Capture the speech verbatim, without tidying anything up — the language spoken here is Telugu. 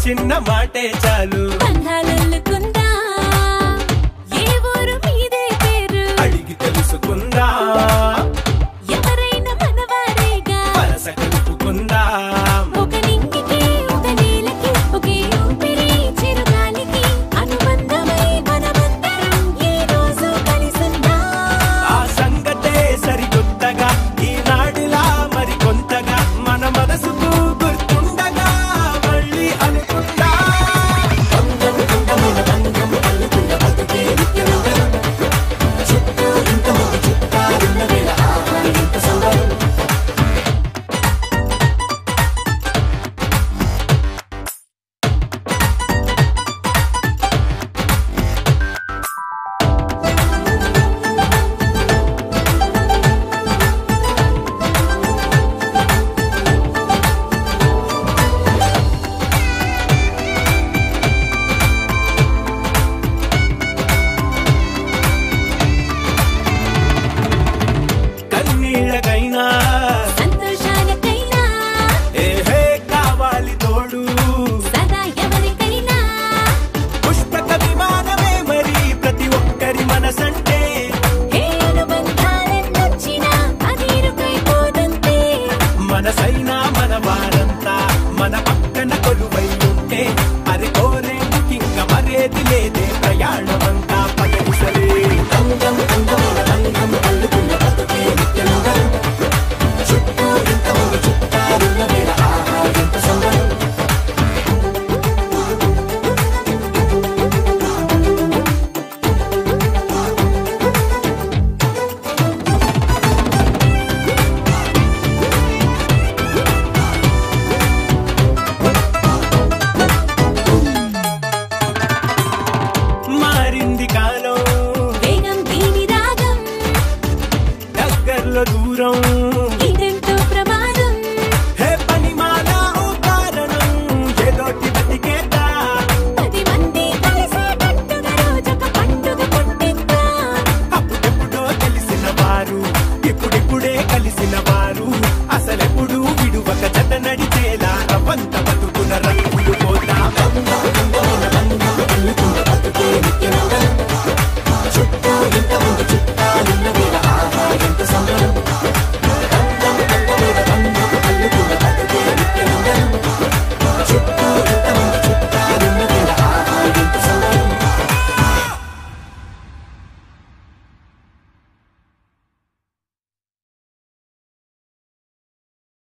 చిన్న మాటే చాలు బంధాలల్లుకుందా ఏ ఊరు మీదే పేరు అడిగి తెలుసుకుందా ఎవరైనా మనవారేగా వరస కలుపుకుందా ఒక నింగికి ఒక నేలకి ఒకే ఊపిరి చిరుగాలికి అనుబంధమై మనమందరం ఈ రోజు కలిసుందా ఆ సంగతే సరికొత్తగా ఈనాడిలా మరి కొంతగా మన మనసుకు గుర్తుండగా మళ్ళీ అనుకుందా బంధం బంధమైన బంధం అల్లుకున్న బతుకే నిత్యమంగళం చుట్టూ ఇంతమంది చుట్టాలున్న వేళ ఆహా ఎంత సంబరం కన్నీళ్ళకైనా సంతోషాలకైనా ఏహే కావాలి తోడు సదా ఎవరికైనా పుష్పక విమానమే మరి ప్రతి ఒక్కరి మనసంటే ఏ అనుబంధాలెన్నొచ్చినా అది ఇరుకైపోదంతే మనసైనా మన వారంతా మన పక్కన కొలువై ఉంటే అది కోరేందుకింక మరేది లేదే ప్రయాణమంతా పయనిసలే బంధం బంధమైన బంధం అల్లుకున్న బతుకే నిత్యమంగళం చుట్టూ ఇంతమంది చుట్టాలున్న వేళ ఆహా ఎంత సంబరం మారింది కాలం వేగం దీని రాగం దగ్గరలో దూరం